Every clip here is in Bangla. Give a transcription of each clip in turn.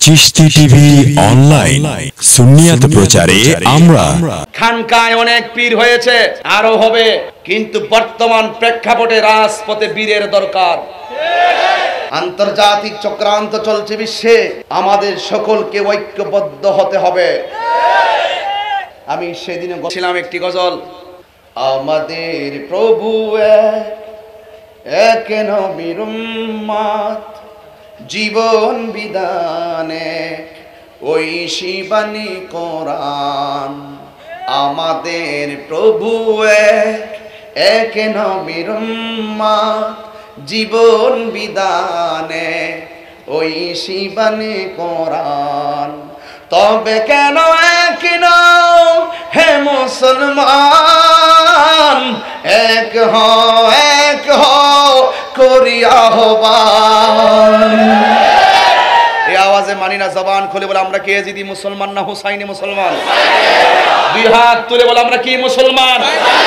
চিশতি টিভি অনলাইন সুন্নিয়াত প্রচারে আমরা। খানকায় অনেক পীর হয়েছে, আরো হবে, কিন্তু বর্তমান প্রেক্ষাপটে রাজপথে বীরের দরকার। আন্তর্জাতিক চক্রান্ত চলছে বিশ্বে, আমাদের সকলকে ঐক্যবদ্ধ হতে হবে। আমি সেদিনে বলছিলাম একটি গজল, আমাদের প্রভু এক নবীর উম্মত, জীবন বিধানে ওই শিবানী কোরআন। আমাদের প্রভু এক নবীর উম্মত, জীবন বিধানে ওই শিবানী কোরআন। তবে কেন এক নও হে মুসলমান, এক হও করি আহ্বান। এই আওয়াজে মানি না, জবান খুলে বলে আমরা কে জিদি মুসলমান না হুসাইনি মুসলমান? দুই হাত তুলে বলে আমরা কি মুসলমান?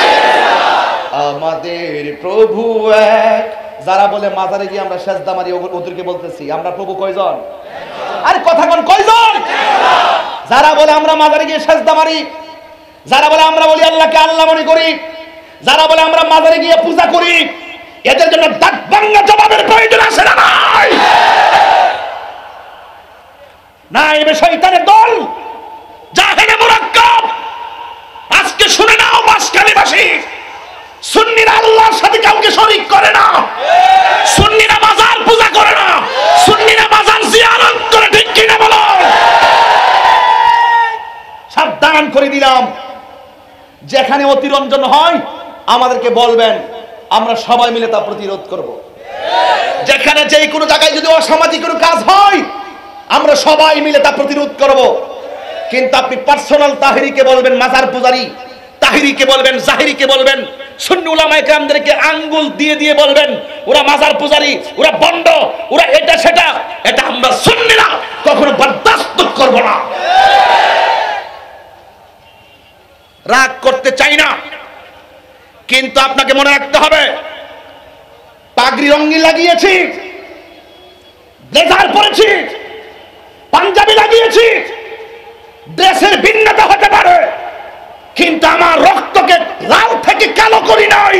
আমাদের প্রভু এক। যারা বলে মাজারে গিয়ে আমরা সেজদা মারি, ওদেরকে বলতেছি আমরা প্রভু কয়জন? আরে কথা কোন কয়জন? যারা বলে আমরা মাজারে গিয়ে সেজদা মারি, যারা বলে আমরা বলি আল্লাহকে আল্লাহ মনে করি, যারা বলে আমরা মাজারে গিয়ে পূজা করি, এদের জন্য দাঁত ভাঙা জবাবের প্রয়োজন আছে না নাই? না, এবে শয়তানের দল, জাহেলে মুরাক্কাব। আজকে শুনে নাও বাসখালীবাসী, সুন্নিরা আল্লাহর সাথে কাউকে শরীক করে না, সুন্নিরা মাজার পূজা করে না, সুন্নিরা মাজার জিয়ারত করে, ঠিক কিনা বলো? সাবধান করে দিলাম, যেখানে অতিরঞ্জন হয় আমাদেরকে বলবেন, আমরা সবাই মিলে তা প্রতিরোধ করব। যেখানে যে কোনো জায়গায় যদি অসামাজিক কোনো কাজ হয় আমরা সবাই মিলে তা প্রতিরোধ করব। কিন্তু আপনি পার্সোনাল তাহিরিকে বলবেন মাজার পূজারি, তাহিরিকে বলবেন, জাহিরিকে বলবেন, সুন্নি উলামায়ে কেরামদেরকে আঙ্গুল দিয়ে দিয়ে বলবেন ওরা মাজার পূজারি, ওরা বন্ড, ওরা এটা সেটা, এটা আমরা সুন্নিরা কখনো বরদাস্ত করব না। রাগ করতে চাই না, কিন্তু আপনাকে মনে রাখতে হবে, পাগড়ি রঙিন লাগিয়েছি, ব্লেজার পরেছি, পাঞ্জাবি লাগিয়েছি, দেশের ভিন্নতা হতে পারে, কিন্তু আমার রক্তকে লাল থেকে কালো করি নাই।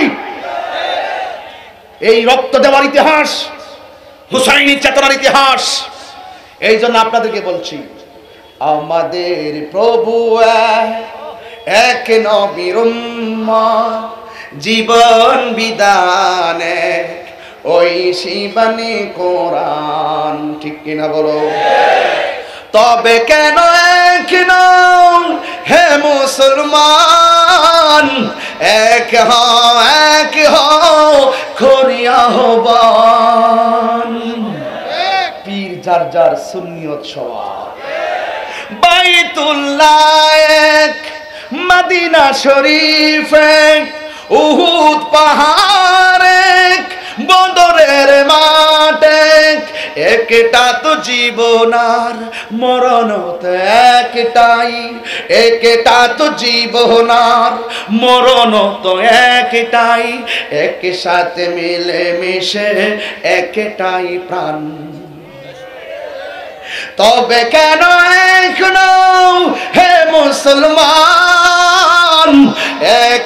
এই রক্ত দেওয়ার ইতিহাস হুসাইনি চেতনার ইতিহাস। এই জন্য আপনাদেরকে বলছি, আমাদের প্রভু এক নবীর উম্মত, জীবন বিধানে ওই শিবানী কোরআন, ঠিক কিনা বলো? তবে কেন এক নও হে মুসলমান, এক হও করি আহ্বান। পীর যার যার সুন্নিয়ত সওয়াব। বাইতুল্লাহ এক, মদিনা শরীফ এক, উহুদ পাহাড় এক, বদরের মাঠ এক, একটা তো জীবনার মরণ তো একটাই, একটা তো জীবনার মরণ তো একটাই, একসাথে মিলে মিশে একটাই প্রাণ। তবে কেন এক নও হে মুসলমান, এক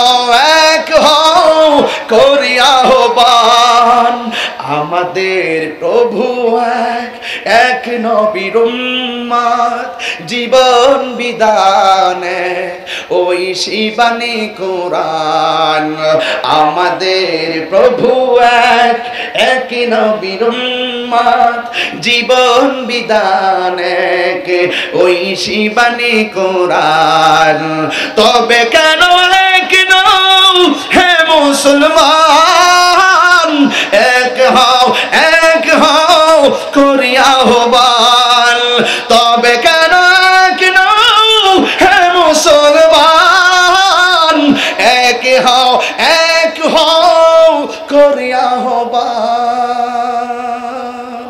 হও করি আহ্বান। আমাদের প্রভু এক নবীর উম্মত, জীবন বিধানে ওই শিবানী কোরআন। আমাদের প্রভু এক নবীর উম্মত, জীবন বিধানে ওই শিবানী কোরআন। তবে কেন এক নও হে মুসলমান, এক হও করি আহ্বান। তবে কেন এক নও হে মুসলমান, এক হও করি আহ্বান।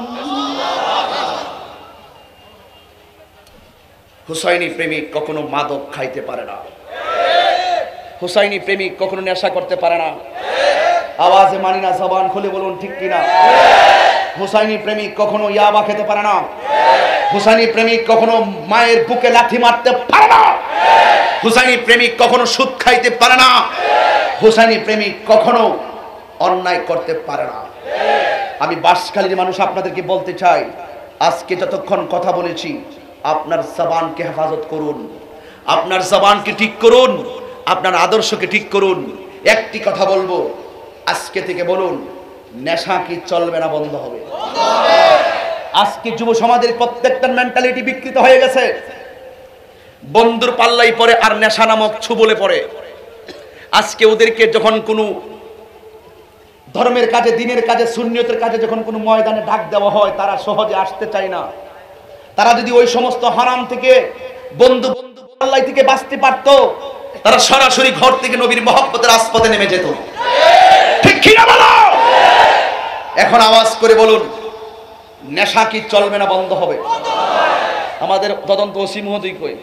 হুসাইনি প্রেমিক কখনো মাদক খাইতে পারে না, হুসাইনি প্রেমিক কখনো নেশা করতে পারে না। আওয়াজে মানি না, জবান খুলে বলুন ঠিক কিনা? হুসাইনি প্রেমিক কখনো ইয়াবা খেতে পারে না, হুসাইনি প্রেমিক কখনো মায়ের বুকে লাথি মারতে পারে না, হুসাইনি প্রেমিক কখনো সুদ খাইতে পারে না, হুসাইনি প্রেমিক কখনো অন্যায় করতে পারে না। আমি বাঁশখালীর মানুষ আপনাদেরকে বলতে চাই, আজকে যতক্ষণ কথা বলেছি আপনার জবানকে হেফাজত করুন, আপনার জবানকে ঠিক করুন, আপনার আদর্শকে ঠিক করুন। একটি কথা বলবো, আজকে থেকে বলুন, নেশা কি চলবে না বন্ধ হবে? আজকে যুব সমাজের প্রত্যেকটা মেন্টালিটি বিকৃত হয়ে গেছে। বন্ধুর পাল্লাই পড়ে আর নেশা নামক ছুবলে পড়ে। আজকে ওদেরকে যখন কোনো ধর্মের কাজে, দিনের কাজে, সুন্নিয়তের কাজে যখন কোনো ময়দানে ডাক দেওয়া হয়, তারা সহজে আসতে চায় না। তারা যদি ওই সমস্ত হারাম থেকে, বন্ধু পাল্লাই থেকে বাঁচতে পারত, তারা সরাসরি ঘর থেকে নবীর মহব্বতের রাজপথে নেমে যেত। ঠিক কি না বলো? এখন আওয়াজ করে বলুন, নেশা কি চলবে না বন্ধ হবে? আমাদের তদন্ত ওসি মহোদয় কই?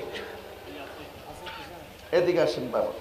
এদিকে আসেন বাবা।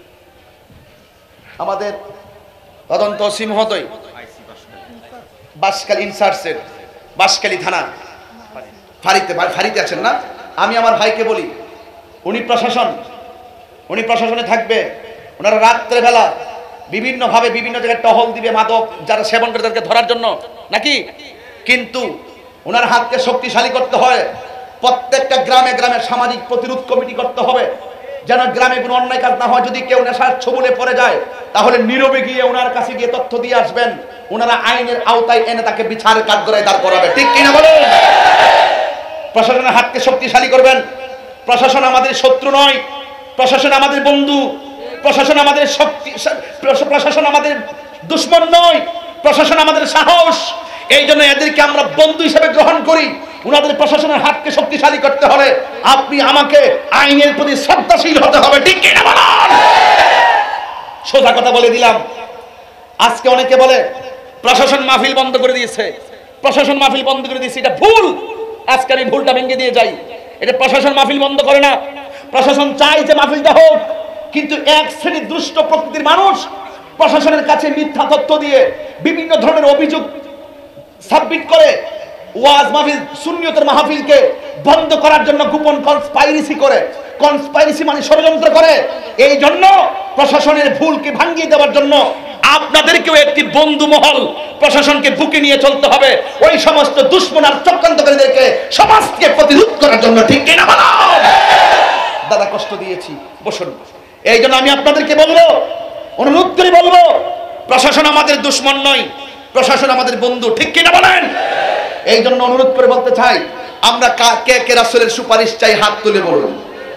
আমাদের তদন্ত ওসি মহোদয় বাঁশখালী ইনচার্জের, বাঁশখালী থানা ফাঁড়িতে আছেন না? আমি আমার ভাইকে বলি, উনি প্রশাসনে থাকবে। ওনারা রাত্রে বেলা বিভিন্নভাবে বিভিন্ন জায়গায় টহল দিবে, মাদক যারা সেবন করে তাদেরকে ধরার জন্য নাকি। কিন্তু ওনার হাতকে শক্তিশালী করতে হয়। প্রত্যেকটা গ্রামে গ্রামে সামাজিক প্রতিরোধ কমিটি করতে হবে, যেন গ্রামে কোনো অন্যায় কাজ না হয়। যদি কেউ নেশার ছবলে পড়ে যায়, তাহলে নীরবে গিয়ে ওনার কাছে গিয়ে তথ্য দিয়ে আসবেন। ওনারা আইনের আওতায় এনে তাকে বিচারের কাঠগড়ায় দাঁড় করাবে। ঠিক কিনা বলুন? প্রশাসনের হাতকে শক্তিশালী করবেন। প্রশাসন আমাদের শত্রু নয়, প্রশাসন আমাদের বন্ধু, প্রশাসন আমাদের শক্তি, প্রশাসন আমাদের দুশ্মন নয়, প্রশাসন আমাদের সাহস। এই জন্য এদেরকে আমরা বন্ধু হিসেবে গ্রহণ করি। উনাদের প্রশাসনের হাতকে শক্তিশালী করতে হলে আপনি আমাকে আইনের প্রতি শ্রদ্ধাশীল হতে হবে। ঠিক কিনা বলুন? সোজা কথা বলে দিলাম। আজকে অনেকে বলে প্রশাসন মাহফিল বন্ধ করে দিয়েছে, প্রশাসন মাহফিল বন্ধ করে দিয়েছে, এটা ভুল। আজকে আমি ভুলটা ভেঙে দিয়ে যাই। এটা প্রশাসন মাহফিল বন্ধ করে না। প্রশাসন চাই যে মাহফিলটা হোক, কিন্তু এক শ্রেণীর দুষ্ট প্রকৃতির মানুষ প্রশাসনের কাছে মিথ্যা তথ্য দিয়ে বিভিন্ন ধরনের অভিযোগ সাবমিট করে ওয়াজ মাহফিল, সুন্নিয়তের মাহফিলকে বন্ধ করার জন্য গোপন কনস্পাইরেসি করে। কনস্পাইরেসি মানে ষড়যন্ত্র করে। এই জন্য প্রশাসনের ভুলকে ভাঙিয়ে দেওয়ার জন্য আপনাদেরকেও একটি বন্ধু মহল প্রশাসনকে বুকে নিয়ে চলতে হবে, ওই সমস্ত দুশ্মন আর চক্রান্তকারীদেরকে সমাজকে প্রতিরোধ করার জন্য। ঠিক কিনা বলো? দাদা কষ্ট দিয়েছি, বসুন। এই জন্য আমি আপনাদেরকে বলবো, অনুরোধ করে বলবো, প্রশাসন আমাদের দুশ্মন নয়, প্রশাসন আমাদের বন্ধু। ঠিক কিনা বলেন? এই জন্য অনুরোধ করে বলতে চাই, আমরা কে কে রাসূলের সুপারিশ চাই? হাত তুলে বলুন।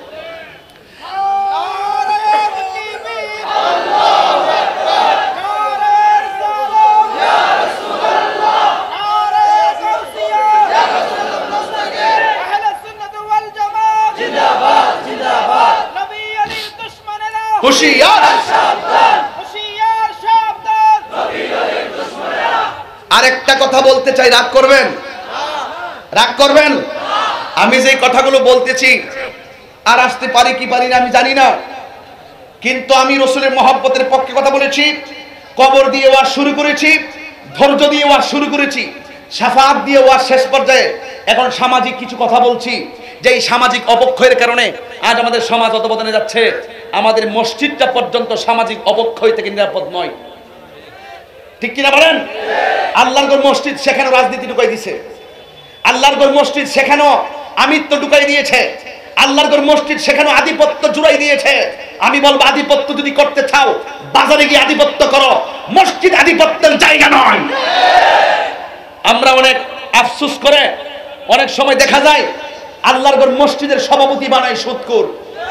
আরেকটা কথা বলতে চাই, রাগ করবেন? রাগ করবেন? আমি যে কথাগুলো বলতেছি আর আসতে পারি কি পারি না আমি জানি না, কিন্তু আমি রাসূলের মহব্বতের পক্ষে কথা বলেছি। কবর দিয়ে ওয়াজ শুরু করেছি, ধৈর্য দিয়ে ওয়াজ শুরু করেছি, শাফাআত দিয়ে ওয়াজ শেষ পর্যায়ে। এখন সামাজিক কিছু কথা বলছি, যে এই সামাজিক অবক্ষয়ের কারণে আজ আমাদের সমাজ অধঃপতনে যাচ্ছে। আমাদের মসজিদটা পর্যন্ত সামাজিক অবক্ষয় থেকে নিরাপদ নয়। ঠিক কিনা বলেন? আল্লাহর ঘর মসজিদ, সেখানে রাজনীতি ঢুকাই দিয়েছে। আল্লাহর ঘর মসজিদ, সেখানে আমিত্ব ঢুকাই দিয়েছে। আল্লাহর ঘর মসজিদ, সেখানে আধিপত্য জুড়াই দিয়েছে। আমি বলবো, আধিপত্য যদি করতে চাও বাজারে গিয়ে আধিপত্য করো, মসজিদ আধিপত্যের জায়গা নয়। আমরা অনেক আফসোস করে অনেক সময় দেখা যায় আল্লাহর ঘর মসজিদের সভাপতি বানায় সুদখোর।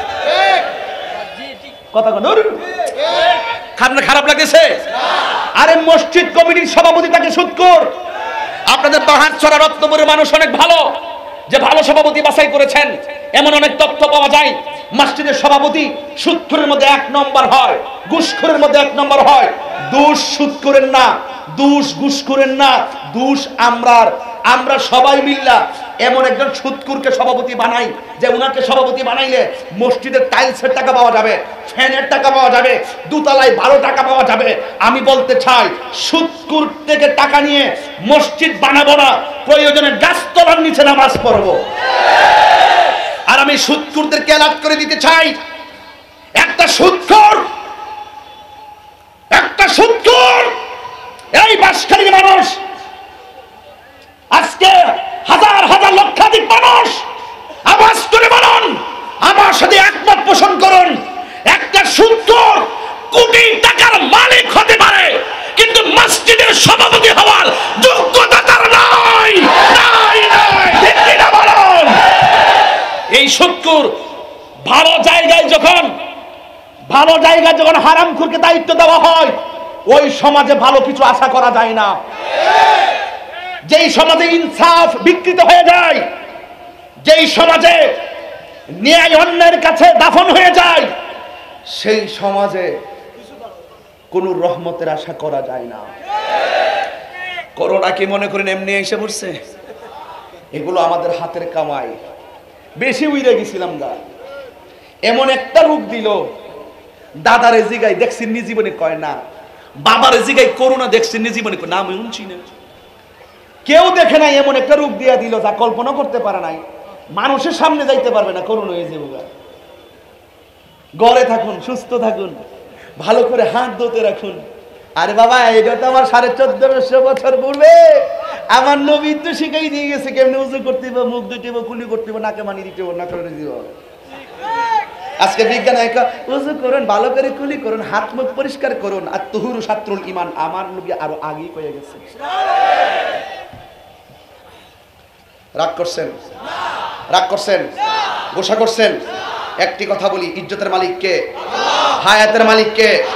কথা খারাপ লাগতেছে? আরে মসজিদ কমিটির সভাপতি তাকে সুদখোর। আপনাদের পাহাড়ছড়া রত্নপুরের মানুষ অনেক ভালো, যে ভালো সভাপতি বাছাই করেছেন। এমন অনেক তথ্য পাওয়া যায়, মসজিদের সভাপতি সুদখোরের মধ্যে 1 নম্বর হয়, ঘুষখোরের মধ্যে 1 নম্বর হয়। দোষ সুদখোরের না, দোষ ঘুষখোরের না, দোষ আমরার। আমরা সবাই মিল্লা এমন একজন সুদকুরকে সভাপতি বানাই যে উনাকে সভাপতি বানাইলে মসজিদের টাইলসের টাকা পাওয়া যাবে, ফ্যানের টাকা পাওয়া যাবে, দোতলায় 12 টাকা পাওয়া যাবে। আমি বলতে চাই সুদকুর থেকে টাকা নিয়ে মসজিদ বানাবো না, প্রয়োজনে গাছতলার নিচে নামাজ পড়বো। আর আমি সুদকুরদেরকে অ্যালার্ট করে দিতে চাই, একটা সুদখোর এই বাঁশখালীর মানুষ, আজকে হাজার হাজার লক্ষাধিক মানুষ আওয়াজ করে বলুন, আমার সাথে একমত পোষণ করুন, একটা সুদখোর কোটি টাকার মালিক হতে পারে কিন্তু মসজিদের সভাপতি হওয়ার যোগ্যতা তার নাই। বলুন, এই সুদখোর ভালো জায়গায় যখন হারামখোরকে দায়িত্ব দেওয়া হয়, ওই সমাজে ভালো কিছু আশা করা যায় না। যেই সমাজে ইনসাফ বিকৃত হয়ে যায়, যেই সমাজে ন্যায় অন্যের কাছে দাফন হয়ে যায়, সেই সমাজে কোনো রহমতের আশা করা যায় না। করোনা কি মনে করেন এমনি এসে পড়ছে? এগুলো আমাদের হাতের কামাই। বেশি উইরে গেছিলাম গা, এমন একটা রূপ দিল, দাদারে জিগাই দেখছি নি জীবনে কয় না, বাবারে জিগাই করোনা দেখছি নি জীবনে কয় না, আমি শুনছি না, কেউ দেখে নাই, এমন একটা রূপ দিয়া দিল যা কল্পনা করতে পারে নাই। মানুষের সামনে যাইতে পারবে না, করোনা হয়ে যাবো। ঘরে থাকুন, সুস্থ থাকুন, ভালো করে হাত ধুতে রাখুন। আরে বাবা, এটা তো আমার 1450 বছর পূর্বে আমার নবী তো শিখাই দিয়ে গেছে কেমনে উজু করতে হবে, মুখ ধুতে হবে, কুলি করতে হবে, নাকে মানি দিতে হবে, না করে দিব। আজকে বিজ্ঞান উজু করুন, ভালো করে কুলি করুন, হাত মুখ পরিষ্কার করুন, আর তুহুরু শাত্রুল ঈমান, আমার নবী আরো আগেই কয়ে গেছে। রাগ করছেন, গোসা করছেন। একটি কথা বলি, ইজ্জতের মালিক কে? হায়াতের মালিক কে?